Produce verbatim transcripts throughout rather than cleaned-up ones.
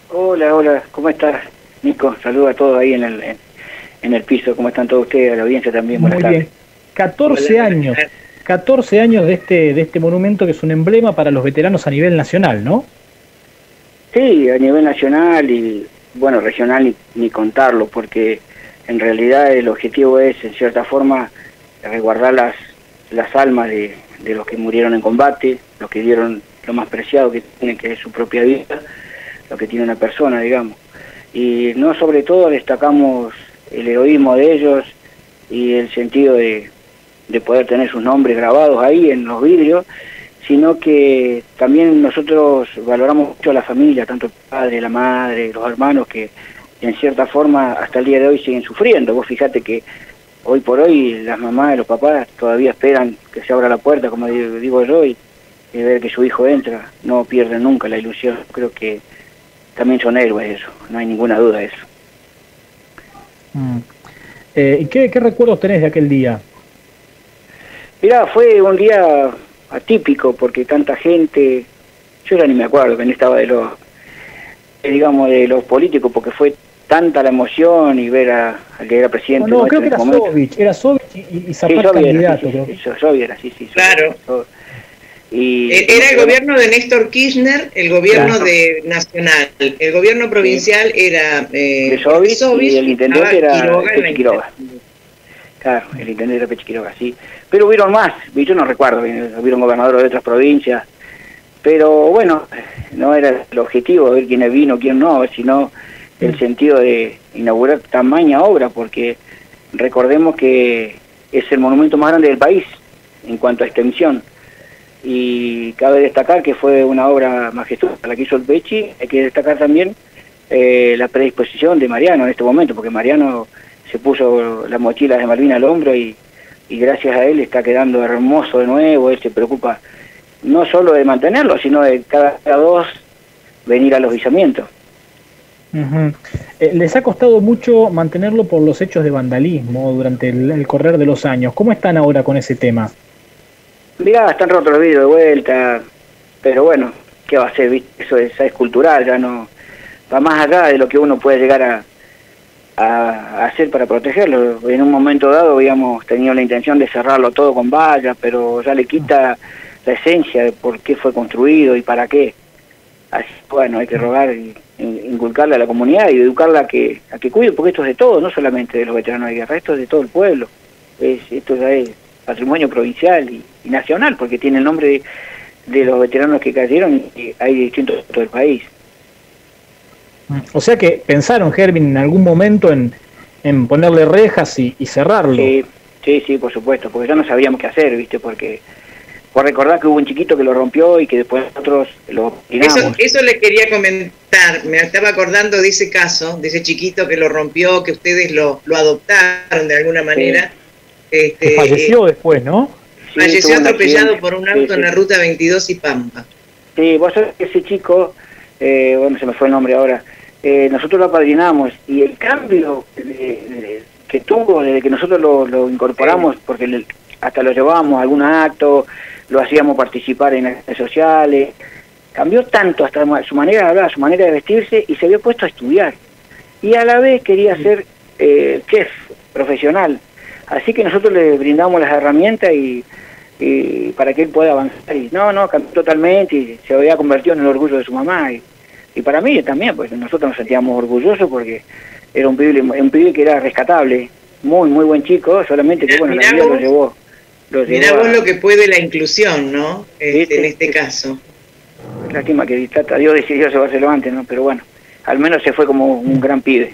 Hola, hola, ¿cómo estás, Nico? Saludo a todos ahí en el, en, en el piso, ¿cómo están todos ustedes? A la audiencia también, buenas Muy tardes. bien. catorce Hola, años. buenas catorce años de este, de este monumento que es un emblema para los veteranos a nivel nacional, ¿no? Sí, a nivel nacional y, bueno, regional ni, ni contarlo, porque en realidad el objetivo es, en cierta forma, resguardar las, las almas de, de los que murieron en combate, los que dieron lo más preciado que tienen, que es su propia vida, lo que tiene una persona, digamos. Y no sobre todo destacamos el heroísmo de ellos y el sentido de, de poder tener sus nombres grabados ahí en los vidrios, sino que también nosotros valoramos mucho a la familia, tanto el padre, la madre, los hermanos, que en cierta forma hasta el día de hoy siguen sufriendo. Vos fíjate que hoy por hoy las mamás y los papás todavía esperan que se abra la puerta, como digo yo, y, y ver que su hijo entra, no pierden nunca la ilusión. Creo que también son héroes eso, no hay ninguna duda de eso. Mm. Eh, ¿Y qué, qué recuerdos tenés de aquel día? Mirá, fue un día atípico porque tanta gente, yo ya ni me acuerdo que ni estaba de los, eh, digamos, de los políticos, porque fue tanta la emoción y ver a, al que era presidente. No, no, nuestro creo que en era ese momento. Sovich, era Sovich y, y Zapata Sí, yo candidato. sí, creo. sí, sí, yo era, sí, sí. Yo, Claro. yo, y, Era el gobierno de Néstor Kirchner, el gobierno claro. de nacional. El gobierno provincial sí. era eh, de Sovich, y el intendente era Quiroga Pechi Quiroga. Claro, el intendente era Pechi Quiroga, sí. Pero hubieron más, yo no recuerdo, hubieron gobernadores de otras provincias, pero bueno, no era el objetivo ver quién vino, quién no, sino el sentido de inaugurar tamaña obra, porque recordemos que es el monumento más grande del país en cuanto a extensión, y cabe destacar que fue una obra majestuosa la que hizo el Pechi. Hay que destacar también eh, la predisposición de Mariano en este momento, porque Mariano se puso la mochila de Malvinas al hombro y, y gracias a él está quedando hermoso de nuevo. Él se preocupa no solo de mantenerlo, sino de cada dos venir a los visamientos. Uh-huh. eh, les ha costado mucho mantenerlo por los hechos de vandalismo durante el, el correr de los años. ¿Cómo están ahora con ese tema? Mirá, están rotos los vidrios de vuelta, pero bueno, ¿qué va a ser? ¿Viste? Eso es, es cultural, ya no va más allá de lo que uno puede llegar a, a, a hacer para protegerlo. En un momento dado habíamos tenido la intención de cerrarlo todo con vallas, pero ya le quita la esencia de por qué fue construido y para qué. Así, bueno, hay que rogar y inculcarle a la comunidad y educarla a que a que cuide, porque esto es de todo, no solamente de los veteranos de guerra, esto es de todo el pueblo. Es, esto ya es patrimonio provincial y, y nacional, porque tiene el nombre de, de los veteranos que cayeron y hay distintos de todo el país. O sea que pensaron, Gervin, en algún momento en, en ponerle rejas y, y cerrarlo. Sí, sí, sí, por supuesto, porque ya no sabíamos qué hacer, ¿viste? Porque por recordar que hubo un chiquito que lo rompió y que después nosotros lo tiramos. Eso, eso le quería comentar, me estaba acordando de ese caso, de ese chiquito que lo rompió, que ustedes lo, lo adoptaron de alguna manera. Sí. Este, que falleció eh, después, ¿no? Sí, falleció atropellado por un auto sí, sí. en la ruta veintidós y Pampa. Sí, vos sabés que ese chico, eh, bueno, se me fue el nombre ahora, eh, nosotros lo apadrinamos y el cambio de, de, que tuvo desde que nosotros lo, lo incorporamos, sí. porque le, hasta lo llevábamos a algún acto, lo hacíamos participar en actividades sociales, cambió tanto hasta su manera de hablar, su manera de vestirse, y se había puesto a estudiar. Y a la vez quería ser eh, chef profesional. Así que nosotros le brindamos las herramientas y, y para que él pueda avanzar. Y no, no, cambió totalmente y se había convertido en el orgullo de su mamá. Y, y para mí también, pues nosotros nos sentíamos orgullosos porque era un pibe, un pibe que era rescatable, muy, muy buen chico, solamente que, bueno, la vida lo llevó. Lo Mirá vos a... lo que puede la inclusión, ¿no? Este, en este caso. Lástima que Tata Dios decidió llevárselo antes, ¿no? Pero bueno, al menos se fue como un gran pibe.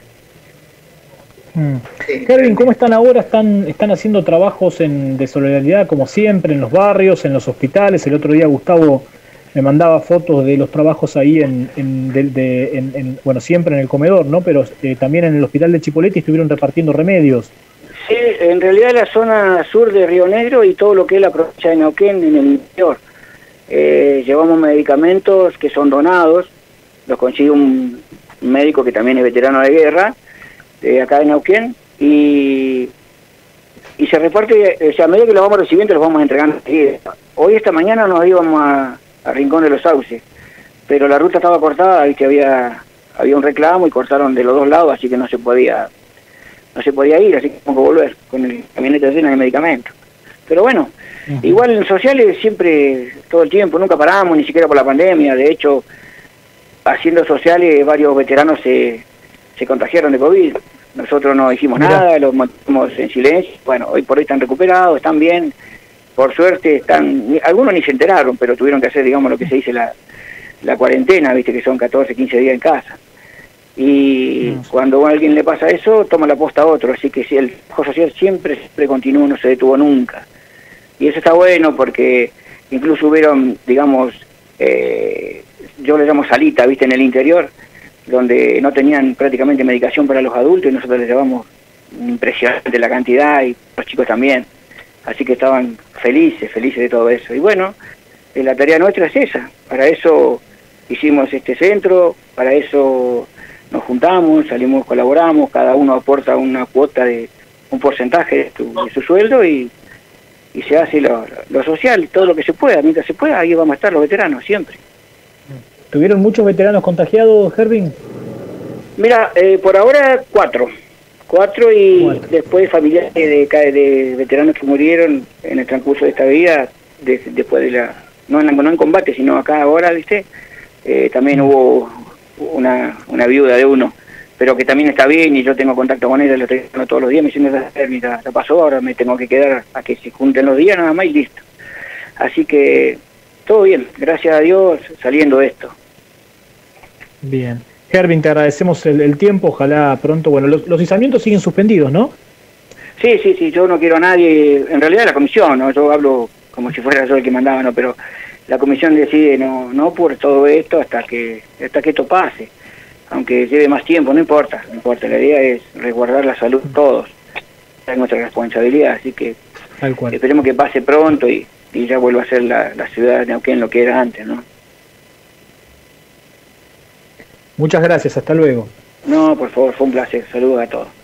Mm. Sí, Gervin, ¿cómo están ahora? ¿Están, están haciendo trabajos en, de solidaridad como siempre en los barrios, en los hospitales? El otro día Gustavo me mandaba fotos de los trabajos ahí en, en, de, de, en, en bueno, siempre en el comedor, ¿no? Pero eh, también en el hospital de Chipoleti estuvieron repartiendo remedios. Sí, en realidad la zona sur de Río Negro y todo lo que es la provincia de Neuquén en el interior. Eh, llevamos medicamentos que son donados, los consigue un médico que también es veterano de guerra, de acá de Neuquén, y, y se reparte, o sea, a medida que los vamos recibiendo los vamos entregando. Hoy esta mañana nos íbamos a, a Rincón de los Sauces, pero la ruta estaba cortada y que había había un reclamo y cortaron de los dos lados, así que no se podía no se podía ir, así que tuvimos que volver con el camioneta llena de medicamentos. Pero bueno, uh-huh. igual en sociales siempre, todo el tiempo, nunca paramos, ni siquiera por la pandemia. De hecho, haciendo sociales, varios veteranos se, se contagiaron de COVID. Nosotros no dijimos Mira. nada, los mantuvimos en silencio. Bueno, hoy por hoy están recuperados, están bien. Por suerte, están algunos ni se enteraron, pero tuvieron que hacer, digamos, lo que se dice la, la cuarentena, viste que son catorce, quince días en casa. Y no. cuando a alguien le pasa eso, toma la posta a otro. Así que si el trabajo social siempre, siempre continuó, no se detuvo nunca. Y eso está bueno porque incluso hubieron, digamos, eh, yo le llamo salita, viste, en el interior, donde no tenían prácticamente medicación para los adultos y nosotros les llevamos impresionante la cantidad y los chicos también. Así que estaban felices, felices de todo eso. Y bueno, eh, la tarea nuestra es esa. Para eso hicimos este centro, para eso nos juntamos, salimos, colaboramos, cada uno aporta una cuota de un porcentaje de su, de su sueldo y, y se hace lo, lo social, todo lo que se pueda. Mientras se pueda, ahí vamos a estar los veteranos, siempre. ¿Tuvieron muchos veteranos contagiados, Hervin? Mira, eh, por ahora cuatro. Cuatro y cuatro. Después familiares de, de veteranos que murieron en el transcurso de esta vida, de, después de la, no en, no en combate, sino acá ahora, ¿viste? Eh, también hubo una, una viuda de uno, pero que también está bien y yo tengo contacto con ella, lo estoy viendo todos los días, me diciendo, mira, ya pasó, ahora me tengo que quedar a que se junten los días nada más y listo. Así que todo bien, gracias a Dios, saliendo de esto. Bien. Hervin, te agradecemos el, el tiempo, ojalá pronto, bueno, los, los izamientos siguen suspendidos, ¿no? Sí, sí, sí, yo no quiero a nadie, en realidad la comisión, ¿no? Yo hablo como si fuera yo el que mandaba, ¿no? Pero la comisión decide no no por todo esto hasta que hasta que esto pase, aunque lleve más tiempo, no importa, no importa, la idea es resguardar la salud de todos, es nuestra responsabilidad, así que Tal cual. Esperemos que pase pronto y, y ya vuelva a ser la, la ciudad de Neuquén lo que era antes, ¿no? Muchas gracias, hasta luego. No, por favor, fue un placer. Saludos a todos.